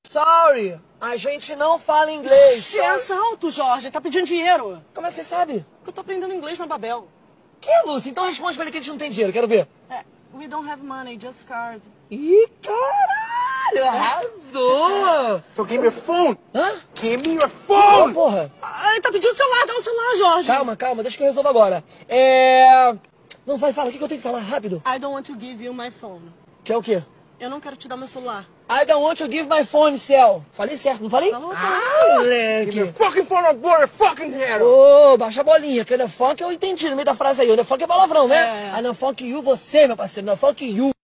Sorry, a gente não fala inglês. É assalto, Jorge. Ele tá pedindo dinheiro. Como é que você sabe? Porque eu tô aprendendo inglês na Babel. Que, Lúcia? Então responde pra ele que a gente não tem dinheiro, quero ver. We don't have money, just card. Ih, caralho, arrasou! So give me your phone. Hã? Give me your Ô, phone. porra. Ele tá pedindo celular, dá o celular, Jorge. Calma, deixa que eu resolvo agora. Não, vai, fala, o que eu tenho que falar? Rápido. I don't want to give you my phone. Que é o quê? Eu não quero te dar meu celular. I don't want to give my phone, Cell. Falei certo, não falei? Falou, Give me Moleque. your fucking phone or blow your fucking head off. Ô, baixa a bolinha, que o the funk eu entendi no meio da frase aí. O the funk é palavrão, né? É. I don't funk you, você, meu parceiro. Não funk you.